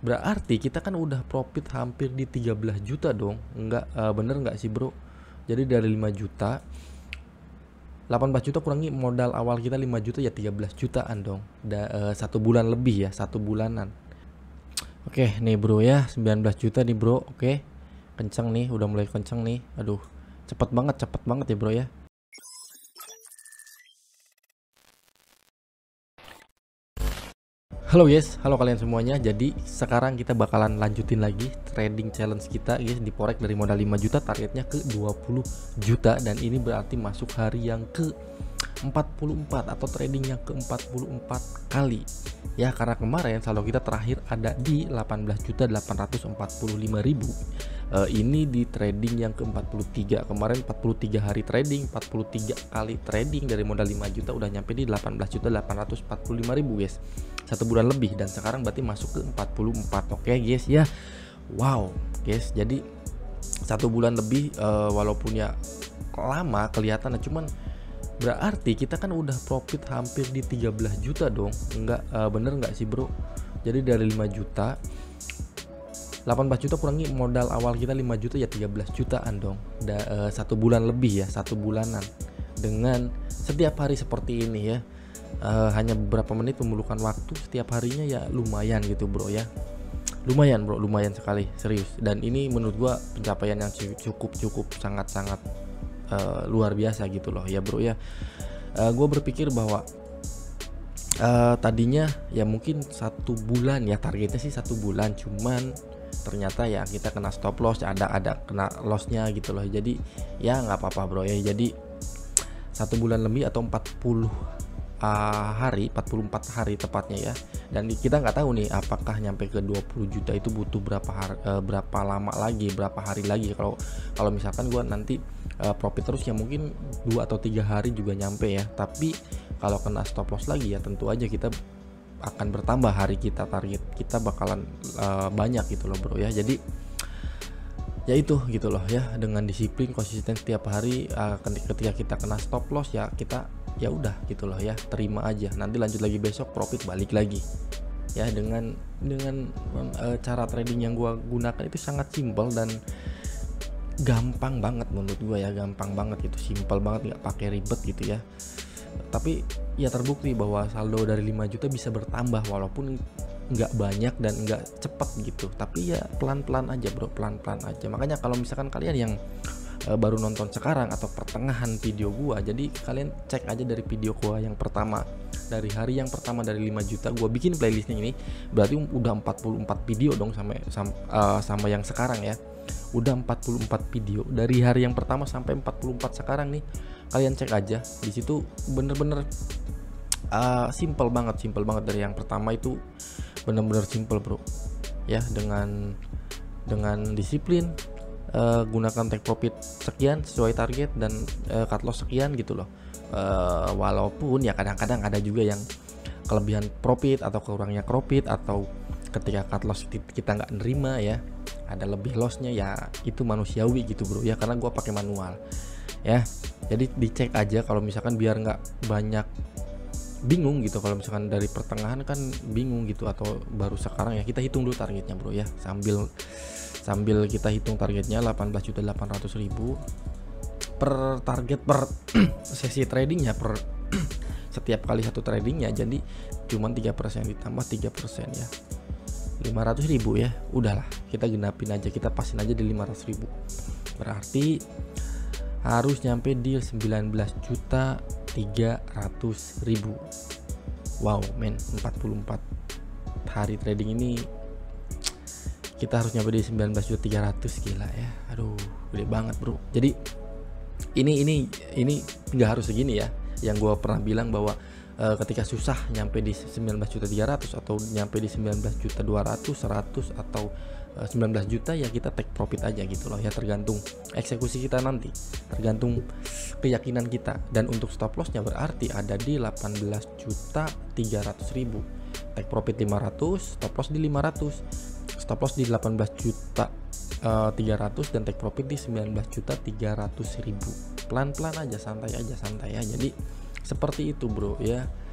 Berarti kita kan udah profit hampir di 13 juta dong. Enggak, bener nggak sih bro? Jadi dari 5 juta, 18 juta kurangi modal awal kita 5 juta ya 13 jutaan dong. Satu bulan lebih ya, satu bulanan. Oke nih bro ya, 19 juta nih bro. Oke, kenceng nih, udah mulai kenceng nih. Aduh, cepet banget ya bro ya. Halo guys, halo kalian semuanya. Jadi sekarang kita bakalan lanjutin lagi trading challenge kita guys di Forex dari modal 5 juta targetnya ke 20 juta, dan ini berarti masuk hari yang ke 44 atau trading yang ke 44 kali ya, karena kemarin saldo kita terakhir ada di 18.845.000. Ini di trading yang ke 43. Kemarin 43 hari trading, 43 kali trading dari modal 5 juta udah nyampe di 18.845.000 guys, satu bulan lebih. Dan sekarang berarti masuk ke 44. Oke guys ya, wow guys, jadi satu bulan lebih, walaupun ya lama kelihatan, cuman berarti kita kan udah profit hampir di 13 juta dong. Enggak, bener nggak sih bro? Jadi dari 5 juta, 18 juta kurangi modal awal kita 5 juta ya 13 jutaan dong. Satu bulan lebih ya, satu bulanan. Dengan setiap hari seperti ini ya, hanya beberapa menit memerlukan waktu setiap harinya ya, lumayan gitu bro ya. Lumayan bro, lumayan sekali, serius. Dan ini menurut gua pencapaian yang cukup sangat-sangat luar biasa gitu loh ya bro ya. Gue berpikir bahwa tadinya ya mungkin satu bulan ya, targetnya sih satu bulan, cuman ternyata ya kita kena stop loss, ada kena lossnya gitu loh. Jadi ya nggak apa-apa bro ya. Jadi satu bulan lebih atau 40 hari, 44 hari tepatnya ya. Dan kita nggak tahu nih apakah nyampe ke 20 juta itu butuh berapa lama lagi, berapa hari lagi. Kalau misalkan gue nanti profit terus ya mungkin 2 atau 3 hari juga nyampe ya. Tapi kalau kena stop loss lagi ya tentu aja kita akan bertambah hari kita, target kita bakalan banyak gitu loh bro ya. Jadi ya itu gitu loh ya, dengan disiplin konsisten setiap hari, ketika kita kena stop loss ya kita ya udah gitu loh ya, terima aja, nanti lanjut lagi besok profit balik lagi ya. Dengan cara trading yang gua gunakan itu sangat simpel dan gampang banget menurut gua ya, gampang banget gitu, simpel banget, nggak pakai ribet gitu ya. Tapi ya terbukti bahwa saldo dari 5 juta bisa bertambah walaupun nggak banyak dan nggak cepet gitu, tapi ya pelan-pelan aja bro, pelan-pelan aja. Makanya kalau misalkan kalian yang baru nonton sekarang atau pertengahan video gua, jadi kalian cek aja dari video gua yang pertama, dari hari yang pertama dari 5 juta gua bikin playlistnya ini, berarti udah 44 video dong sama yang sekarang ya. Udah 44 video dari hari yang pertama sampai 44 sekarang nih. Kalian cek aja di situ, bener-bener simple banget dari yang pertama itu, bener-bener simple bro ya. Dengan disiplin, gunakan take profit sekian sesuai target dan cut loss sekian gitu loh. Walaupun ya kadang-kadang ada juga yang kelebihan profit atau kurangnya profit, atau ketika cut loss kita nggak nerima ya, ada lebih lossnya ya, itu manusiawi gitu bro ya, karena gua pakai manual ya. Jadi dicek aja kalau misalkan biar nggak banyak bingung gitu. Kalau misalkan dari pertengahan kan bingung gitu, atau baru sekarang ya, kita hitung dulu targetnya bro ya, sambil kita hitung targetnya 18.800.000 per target per sesi tradingnya, per setiap kali satu tradingnya. Jadi cuman 3% ditambah 3% ya 500.000 ya. Udahlah, kita genapin aja, kita pasin aja di 500.000, berarti harus nyampe di 19.300.000. Wow men, 44 hari trading ini kita harus nyampe di 19.300.000, gila ya. Aduh, gede banget bro. Jadi ini nggak harus segini ya. Yang gue pernah bilang bahwa ketika susah nyampe di 19.300.000 atau nyampe di 19.200.000, 100 atau 19 juta ya, kita take profit aja gitu loh ya. Tergantung eksekusi kita nanti, tergantung keyakinan kita. Dan untuk stop lossnya berarti ada di 18.300.000, take profit 500, stop loss di 500, stop loss di 18.300.000 dan take profit di 19.300.000. Pelan-pelan aja, santai aja. Jadi seperti itu bro ya.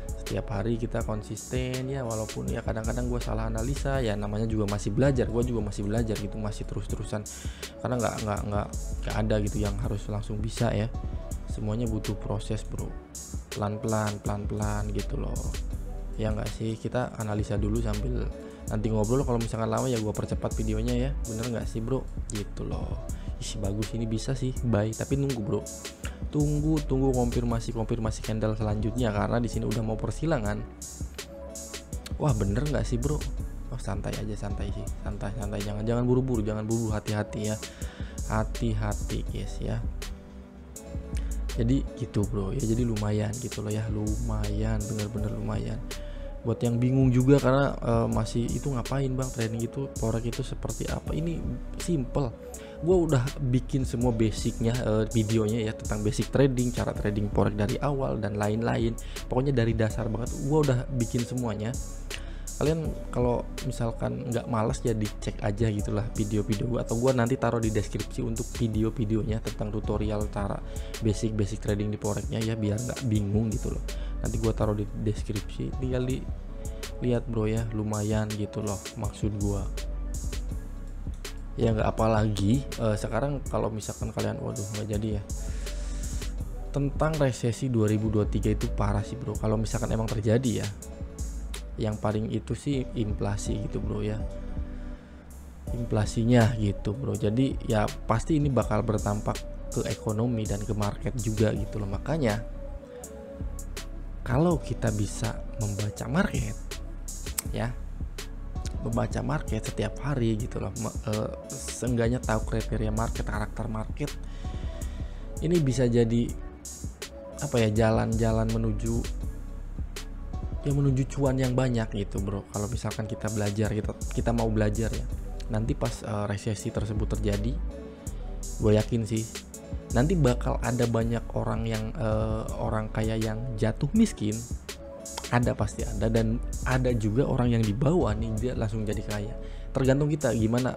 Setiap hari kita konsisten ya, walaupun ya kadang-kadang gue salah analisa ya, namanya juga masih belajar, gue juga masih belajar gitu, masih terus-terusan, karena nggak ada gitu yang harus langsung bisa ya, semuanya butuh proses bro, pelan-pelan gitu loh ya nggak sih. Kita analisa dulu sambil nanti ngobrol, kalau misalkan lama ya gue percepat videonya ya, bener nggak sih bro gitu loh. Ih bagus, ini bisa sih, bye. Tapi nunggu bro, tunggu konfirmasi candle selanjutnya, karena di sini udah mau persilangan. Wah bener nggak sih bro? Oh santai aja, santai sih, santai, jangan buru-buru, hati-hati ya, hati-hati guys ya. Jadi gitu bro ya, jadi lumayan gitu loh ya, lumayan, bener-bener lumayan. Buat yang bingung juga karena masih itu ngapain bang trading itu, forex itu seperti apa, ini simple. Gue udah bikin semua basicnya, videonya ya, tentang basic trading, cara trading forex dari awal dan lain-lain. Pokoknya dari dasar banget gue udah bikin semuanya. Kalian kalau misalkan nggak malas ya dicek aja gitulah video-video gue, atau gue nanti taruh di deskripsi untuk video-videonya tentang tutorial cara basic trading di forexnya ya, biar nggak bingung gitu loh. Nanti gue taruh di deskripsi, tinggal lihat bro ya, lumayan gitu loh maksud gue ya. Nggak apalagi sekarang kalau misalkan kalian waduh nggak jadi ya, tentang resesi 2023 itu parah sih bro. Kalau misalkan emang terjadi ya, yang paling itu sih inflasi gitu bro ya, inflasinya gitu bro. Jadi ya pasti ini bakal berdampak ke ekonomi dan ke market juga gitu loh. Makanya kalau kita bisa membaca market ya, membaca market setiap hari gitu loh, seenggaknya tahu kriteria market, karakter market, ini bisa jadi apa ya, jalan-jalan menuju cuan yang banyak gitu bro. Kalau misalkan kita belajar, kita mau belajar ya, nanti pas resesi tersebut terjadi, gue yakin sih nanti bakal ada banyak orang yang orang kaya yang jatuh miskin, ada, pasti ada. Dan ada juga orang yang di bawah nih, dia langsung jadi kaya. Tergantung kita gimana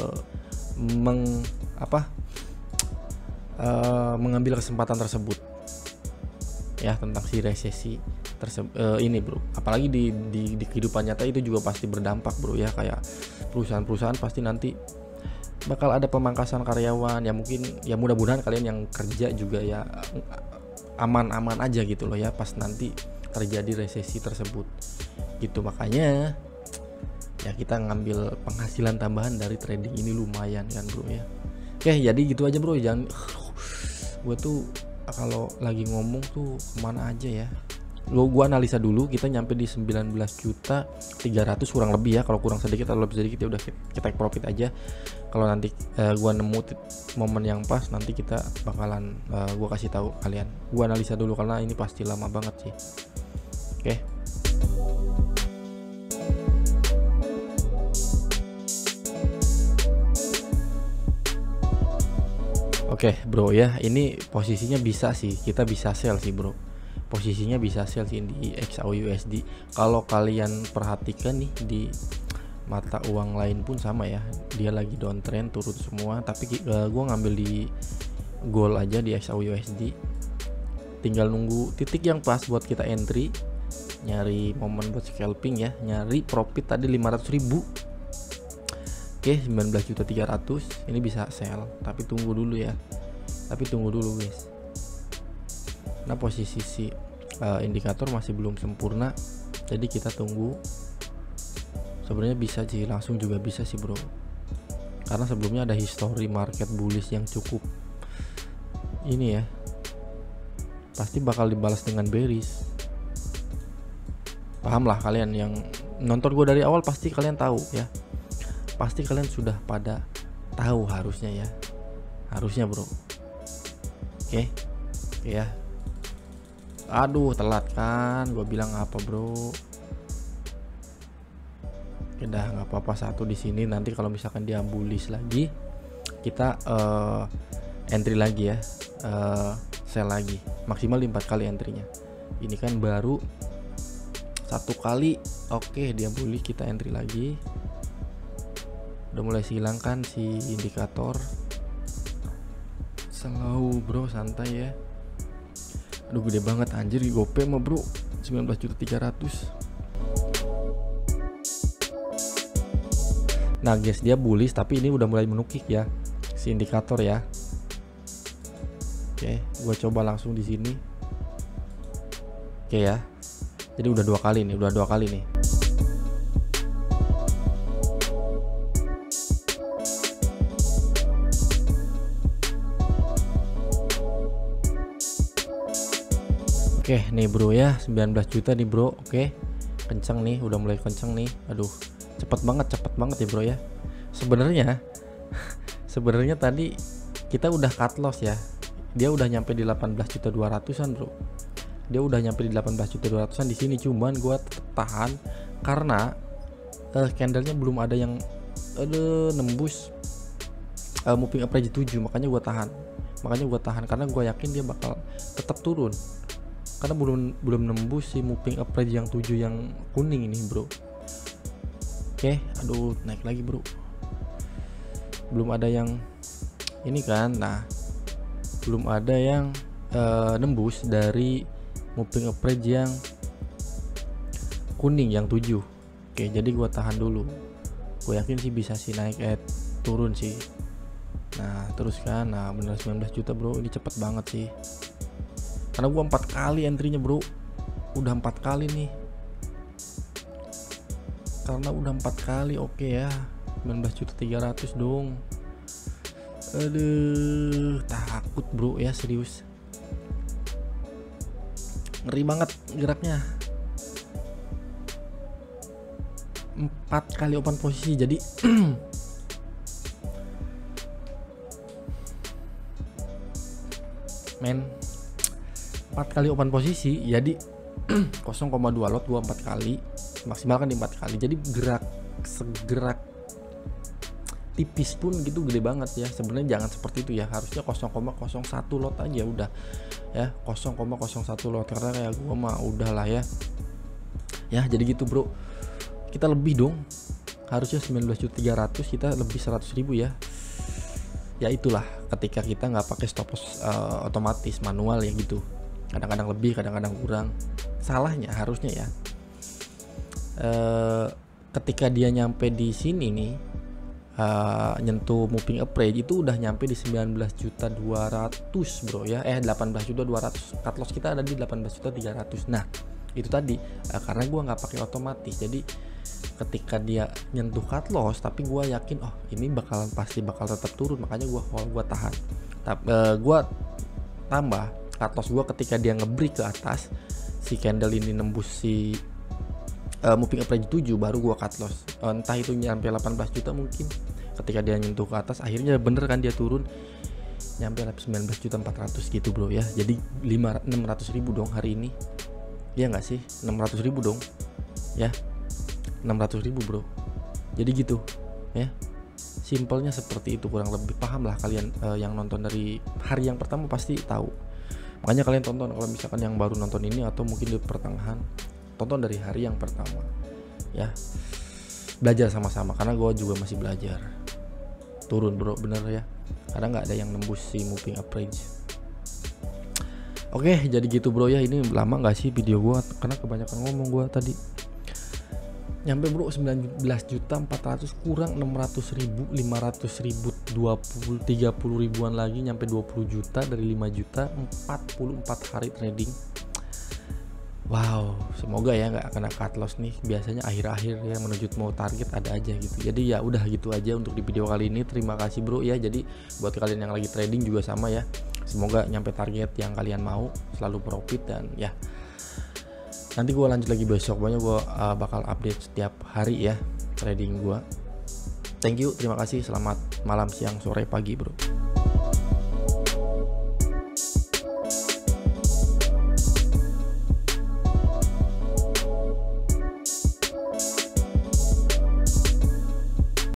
mengambil kesempatan tersebut ya, tentang si resesi ini bro. Apalagi di kehidupan nyata itu juga pasti berdampak bro ya, kayak perusahaan pasti nanti bakal ada pemangkasan karyawan ya. Mungkin ya mudah-mudahan kalian yang kerja juga ya aman-aman aja gitu loh ya pas nanti terjadi resesi tersebut gitu. Makanya ya kita ngambil penghasilan tambahan dari trading ini lumayan kan bro ya. Oke jadi gitu aja bro, jangan gue tuh kalau lagi ngomong tuh kemana aja ya. Gua analisa dulu, kita nyampe di 19.300.000 kurang lebih ya. Kalau kurang sedikit atau lebih sedikit ya udah kita take profit aja. Kalau nanti gua nemu momen yang pas, nanti kita bakalan gua kasih tahu kalian. Gua analisa dulu karena ini pasti lama banget sih. Oke. Oke bro ya, ini posisinya bisa sih, kita bisa sell sih bro. Posisinya bisa sell sih di XAUUSD. Kalau kalian perhatikan nih di mata uang lain pun sama ya, dia lagi downtrend, turun semua. Tapi gue ngambil di gold aja di XAUUSD. Tinggal nunggu titik yang pas buat kita entry, nyari momen buat scalping ya, nyari profit tadi 500.000. Oke 19.300.000 ini bisa sell, tapi tunggu dulu ya, guys. Nah posisi si indikator masih belum sempurna, jadi kita tunggu. Sebenarnya bisa sih langsung juga bisa sih bro, karena sebelumnya ada history market bullish yang cukup ini ya, pasti bakal dibalas dengan bearish. Paham lah kalian yang nonton gue dari awal, pasti kalian tahu ya, pasti kalian sudah pada tahu harusnya ya, harusnya bro. Oke ya. Aduh telat kan, gue bilang apa bro. Udah nggak apa-apa, satu di sini. Nanti kalau misalkan dia bullish lagi, kita entry lagi ya, sell lagi. Maksimal 4 kali entrynya. Ini kan baru 1 kali. Oke dia bullish, kita entry lagi. Udah mulai hilangkan si indikator. Slow bro, santai ya. Aduh gede banget anjir, GoPay mah bro 19.300.000. Nah guys, dia bullish tapi ini udah mulai menukik ya si indikator ya. Oke, gua coba langsung di sini. Oke ya. Jadi udah dua kali nih. Oke nih bro ya, 19 juta nih bro. Oke, kenceng nih, udah mulai kenceng nih. Aduh, cepet banget ya bro ya. Sebenarnya tadi kita udah cut loss ya. Dia udah nyampe di 18.200.000-an bro. Dia udah nyampe di 18.200.000-an di sini. Cuman gua tetap tahan karena candlenya belum ada yang nembus moving average 7, makanya gua tahan karena gua yakin dia bakal tetap turun. Karena belum nembus si moving average yang 7 yang kuning ini bro. Oke, aduh naik lagi bro. Belum ada yang ini kan. Nah, belum ada yang nembus dari moving average yang kuning yang 7. Oke, jadi gua tahan dulu. Gue yakin sih bisa sih naik turun sih. Nah, terus kan. Nah, bener 19 juta bro. Ini cepet banget sih. Karena gua 4 kali entry-nya bro. Udah 4 kali nih. Karena udah 4 kali. Oke ya, 19.300.000 dong. Aduh, takut bro ya, serius. Ngeri banget geraknya. 4 kali open posisi, jadi men 4 kali open posisi, jadi 0,2 lot gua 4 kali, maksimal kan di 4 kali. Jadi segerak tipis pun gitu gede banget ya. Sebenarnya jangan seperti itu ya, harusnya 0,01 lot aja udah ya, 0,01 lot, karena kayak gua mah udahlah ya. Ya jadi gitu bro, kita lebih dong, harusnya 19.300.000, kita lebih 100.000 ya. Ya itulah ketika kita nggak pakai stop loss otomatis manual ya gitu. Kadang-kadang lebih, kadang-kadang kurang. Salahnya harusnya ya, ketika dia nyampe di sini nih, nyentuh moving average itu udah nyampe di 19.200.000 bro ya, 18.200.000. Cut loss kita ada di 18.300.000. Nah itu tadi karena gua nggak pakai otomatis, jadi ketika dia nyentuh cut loss, tapi gua yakin ini pasti bakal tetap turun, makanya gua tahan. Gua tambah cut loss gua ketika dia nge-break ke atas si candle ini, nembus si moving average 7, baru gua cut loss. Entah itu nyampe 18 juta mungkin. Ketika dia nyentuh ke atas, akhirnya bener kan dia turun nyampe 19.400.000 gitu bro ya. Jadi 600.000 dong hari ini. Iya nggak sih, 600.000 dong ya, 600.000 bro. Jadi gitu ya, simpelnya seperti itu kurang lebih. Paham lah kalian yang nonton dari hari yang pertama pasti tahu. Makanya kalian tonton, kalau misalkan yang baru nonton ini atau mungkin di pertengahan, tonton dari hari yang pertama ya, belajar sama-sama, karena gue juga masih belajar. Turun bro, bener ya, karena nggak ada yang nembus si moving average. Oke, jadi gitu bro ya. Ini lama nggak sih video gua, karena kebanyakan ngomong gua tadi. Nyampe bro 19.400.000 kurang 600.000, 500.000, 30 ribuan lagi nyampe 20 juta. Dari 5 juta 44 hari trading. Wow, semoga ya nggak kena cut loss nih. Biasanya akhir-akhir ya menuju mau target ada aja gitu. Jadi ya udah gitu aja untuk di video kali ini. Terima kasih bro ya. Jadi buat kalian yang lagi trading juga sama ya, semoga nyampe target yang kalian mau, selalu profit. Dan ya nanti gue lanjut lagi besok, pokoknya gue bakal update setiap hari ya trading gue. Thank you, terima kasih, selamat malam, siang, sore, pagi bro.